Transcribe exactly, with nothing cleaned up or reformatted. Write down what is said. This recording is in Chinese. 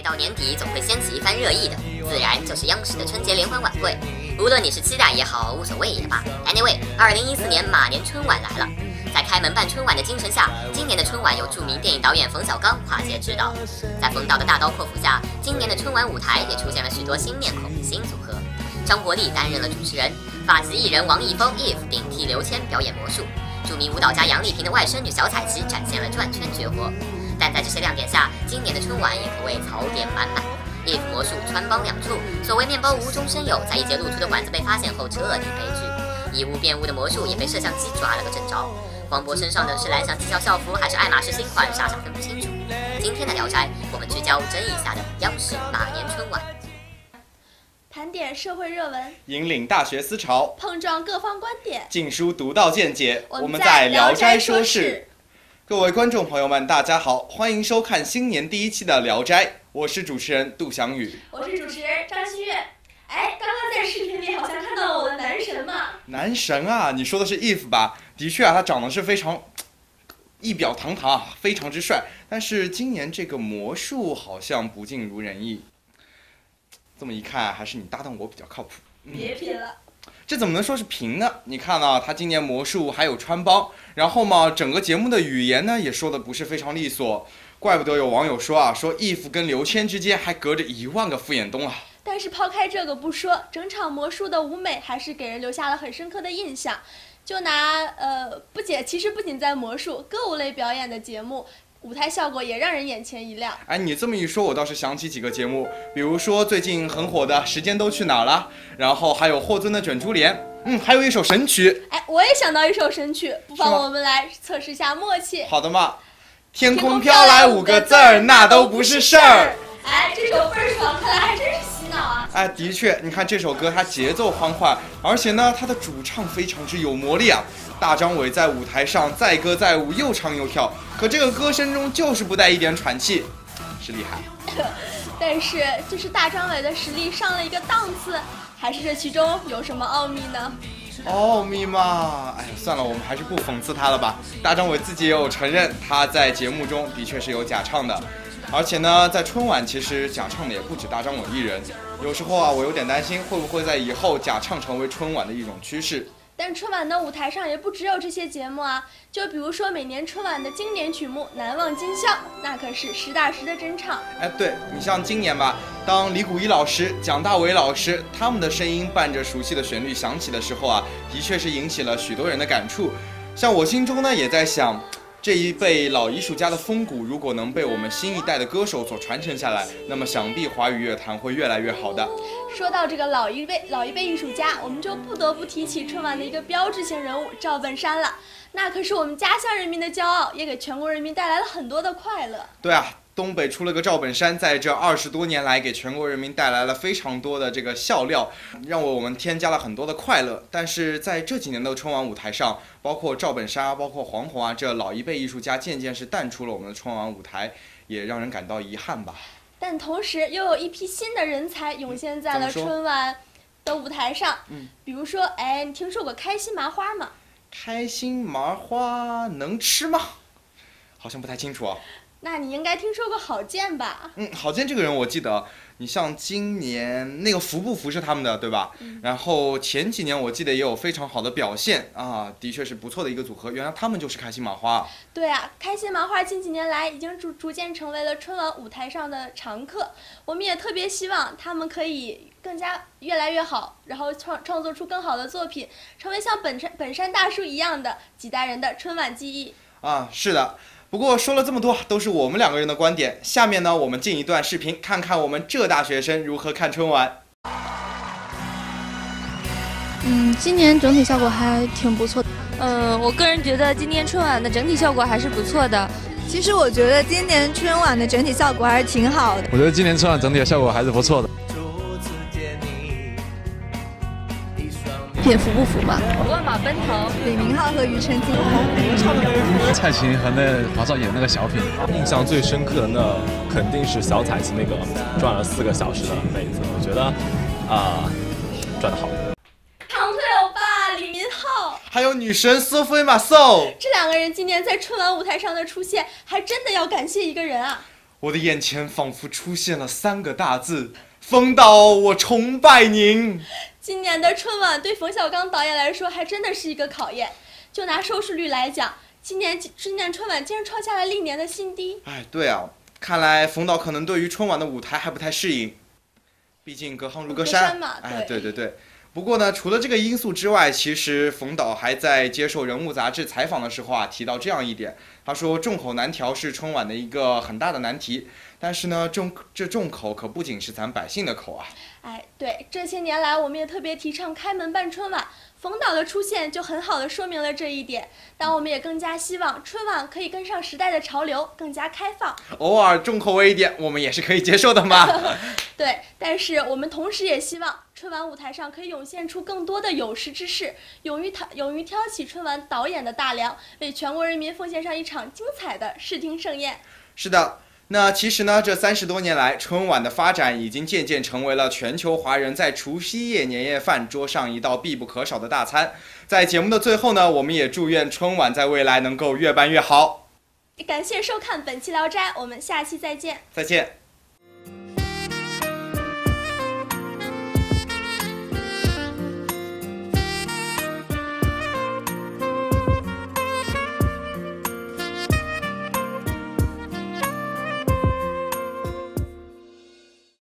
到年底总会掀起一番热议的，自然就是央视的春节联欢晚会。无论你是期待也好，无所谓也罢 ，anyway， 二零一四年马年春晚来了。在开门办春晚的精神下，今年的春晚由著名电影导演冯小刚跨界指导。在冯导的大刀阔斧下，今年的春晚舞台也出现了许多新面孔、新组合。张国立担任了主持人，发级艺人王一峰 Eve 顶替刘谦表演魔术，著名舞蹈家杨丽萍的外甥女小彩旗展现了转圈绝活。但在这些亮点下，今年的春晚也可谓槽点满满。Eve 魔术穿帮两处，所谓面包无中生有，在一节露出的管子被发现后彻底悲剧。以物变物的魔术也被摄像机抓了个正着。黄渤身上的是蓝翔技校校服还是爱马仕新款，傻傻分不清楚。今天的聊斋，我们聚焦争议下的央视马年春晚， 盘点社会热文， 引领大学思潮， 碰撞各方观点， 尽抒独到见解。 我们在聊斋说事。 各位观众朋友们，大家好，欢迎收看新年第一期的聊斋，我是主持人杜翔宇， 我是主持人张馨月。哎，刚刚在视频里好像看到我的男神嘛？ 男神啊，你说的是 Eve 吧？的确啊，他长得是非常仪表堂堂啊，非常之帅。但是今年这个魔术好像不尽如人意。这么一看，还是你搭档我比较靠谱。 嗯、别拼了。 这怎么能说是平呢？你看啊，他今年魔术还有穿帮，然后嘛，整个节目的语言呢也说的不是非常利索，怪不得有网友说啊，说 Eve 跟刘谦之间还隔着一万个傅衍东啊。 但是抛开这个不说，整场魔术的舞美还是给人留下了很深刻的印象。就拿呃不仅其实不仅在魔术歌舞类表演的节目，舞台效果也让人眼前一亮。 哎，你这么一说，我倒是想起几个节目，比如说最近很火的《时间都去哪儿了》，然后还有霍尊的卷珠帘，嗯，还有一首神曲。 哎，我也想到一首神曲，不妨我们来测试一下默契。 好的嘛，天空飘来五个字儿，那都不是事儿。 哎，这首倍儿爽，看来还真是洗脑啊！ 哎，的确，你看这首歌，它节奏欢快，而且呢，它的主唱非常之有魔力啊。大张伟在舞台上载歌载舞，又唱又跳，可这个歌声中就是不带一点喘气，是厉害。 但是，这是大张伟的实力上了一个档次，还是这其中有什么奥秘呢？ 奥秘嘛，哎，算了，我们还是不讽刺他了吧。大张伟自己也有承认，他在节目中的确是有假唱的。而且呢，在春晚其实假唱的也不止大张伟一人，有时候啊，我有点担心会不会在以后假唱成为春晚的一种趋势。 但春晚的舞台上也不只有这些节目啊，就比如说每年春晚的经典曲目《难忘今宵》，那可是实打实的真唱。 哎，对，你像今年吧，当李谷一老师、蒋大为老师他们的声音伴着熟悉的旋律响起的时候啊，的确是引起了许多人的感触。像我心中呢，也在想，这一辈老艺术家的风骨，如果能被我们新一代的歌手所传承下来，那么想必华语乐坛会越来越好的。 说到这个老一辈老一辈艺术家，我们就不得不提起春晚的一个标志性人物赵本山了。那可是我们家乡人民的骄傲，也给全国人民带来了很多的快乐。 对啊，东北出了个赵本山，在这二十多年来给全国人民带来了非常多的这个笑料，让我们添加了很多的快乐。但是在这几年的春晚舞台上，包括赵本山啊，包括黄宏啊，这老一辈艺术家渐渐是淡出了我们的春晚舞台，也让人感到遗憾吧。 但同时又有一批新的人才涌现在了春晚的舞台上。 嗯， 比如说，哎，你听说过开心麻花吗？ 开心麻花能吃吗？好像不太清楚啊。 那你应该听说过郝建吧？ 嗯，郝建这个人我记得，你像今年那个服不服是他们的，对吧？嗯、然后前几年我记得也有非常好的表现啊，的确是不错的一个组合。原来他们就是开心麻花。 对啊，开心麻花近几年来已经逐逐渐成为了春晚舞台上的常客。我们也特别希望他们可以更加越来越好，然后创创作出更好的作品，成为像本山本山大叔一样的几代人的春晚记忆。 啊，是的。不过说了这么多，都是我们两个人的观点。下面呢，我们进一段视频，看看我们浙大学生如何看春晚。 嗯，今年整体效果还挺不错的。 嗯，我个人觉得今年春晚的整体效果还是不错的。 其实我觉得今年春晚的整体效果还是挺好的。 我觉得今年春晚整体的效果还是不错的。 便服不服嘛？ 万马奔腾， 李明浩和庾澄庆， 蔡琴和那华少演那个小品， 印象最深刻的那肯定是小彩旗那个转了四个小时的妹子，我觉得啊、呃、转得好。 长腿欧巴李明浩， 还有女神苏菲玛索， 这两个人今年在春晚舞台上的出现，还真的要感谢一个人啊。 我的眼前仿佛出现了三个大字：冯导，我崇拜您。 今年的春晚对冯小刚导演来说还真的是一个考验。就拿收视率来讲，今年今年春晚竟然创下了历年的新低。 哎，对啊，看来冯导可能对于春晚的舞台还不太适应，毕竟隔行如隔山。 隔山嘛， 哎，对对对。不过呢，除了这个因素之外，其实冯导还在接受《人物》杂志采访的时候啊，提到这样一点，他说众口难调是春晚的一个很大的难题，但是呢，众这众口可不仅是咱百姓的口啊。 哎，对，这些年来我们也特别提倡开门办春晚，冯导的出现就很好的说明了这一点。但我们也更加希望春晚可以跟上时代的潮流，更加开放。 偶尔重口味一点，我们也是可以接受的嘛。 对，但是我们同时也希望春晚舞台上可以涌现出更多的有识之士，勇于挑勇于挑起春晚导演的大梁，为全国人民奉献上一场精彩的视听盛宴。 是的。那其实呢，这三十多年来，春晚的发展已经渐渐成为了全球华人在除夕夜年夜饭桌上一道必不可少的大餐。在节目的最后呢，我们也祝愿春晚在未来能够越办越好。 感谢收看本期《聊斋》，我们下期再见。 再见。